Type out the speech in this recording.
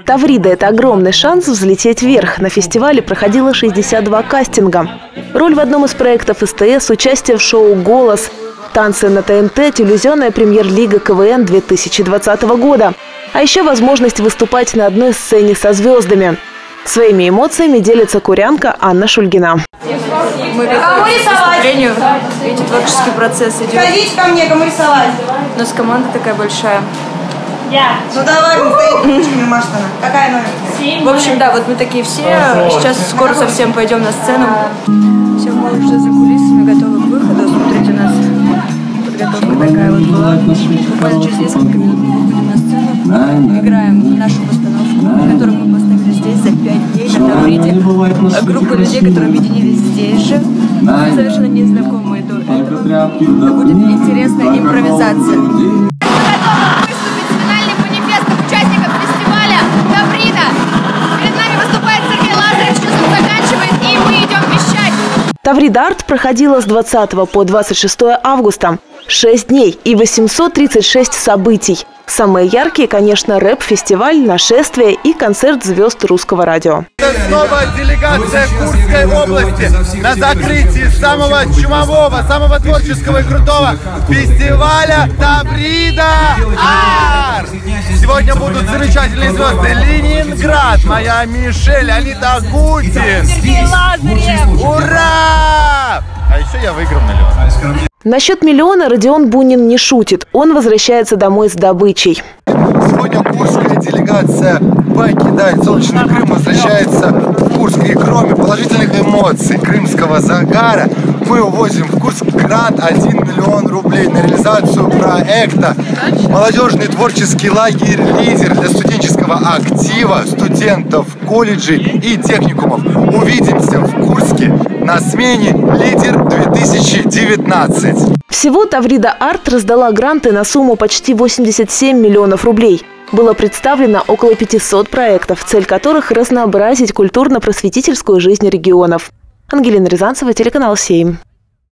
Таврида – это огромный шанс взлететь вверх. На фестивале проходило 62 кастинга. Роль в одном из проектов СТС, участие в шоу «Голос», танцы на ТНТ, телевизионная премьер-лига КВН 2020 года. А еще возможность выступать на одной сцене со звездами. Своими эмоциями делится курянка Анна Шульгина. Мы готовы к выступлению. Видите, творческий процесс идет. Ходите ко мне, кому рисовать. У нас команда такая большая. Ну давай, Маштана. Какая номер? В общем, да, вот мы такие все. Сейчас скоро совсем пойдем на сцену. Все мы уже за кулисами, готовы к выходу. Смотрите, у нас подготовка такая вот была. Буквально через несколько минут мы выходим на сцену. Играем нашу постановку, которую мы поставили здесь за 5 дней на Тавриде. Группа людей, которые объединились здесь же. Совершенно незнакомые до этого. Это будет интересная импровизация. Таврида Арт проходила с 20 по 26 августа. 6 дней и 836 событий. Самые яркие, конечно, рэп-фестиваль, нашествие и концерт звезд русского радио. Это снова делегация Курской области на закрытии самого чумового, самого творческого и крутого фестиваля Таврида Арт. Сегодня будут замечательные звезды: Ленинград, моя Мишель, Анита Гутин, Сергей Лазарев. Ура! А еще я выиграл миллион. Насчет миллиона Родион Бунин не шутит. Он возвращается домой с добычей. Сегодня курская делегация покидает солнечный Крым, возвращается в Курск. И кроме положительных эмоций крымского загара, мы увозим в Курск грант 1 миллион рублей на реализацию проекта «Молодежный творческий лагерь «Лидер» для студенческого актива студентов колледжей и техникумов. Увидимся в Курске на смене «Лидер-2019». Всего Таврида Арт раздала гранты на сумму почти 87 миллионов рублей. Было представлено около 500 проектов, цель которых – разнообразить культурно-просветительскую жизнь регионов. Ангелина Рязанцева, телеканал «Сейм».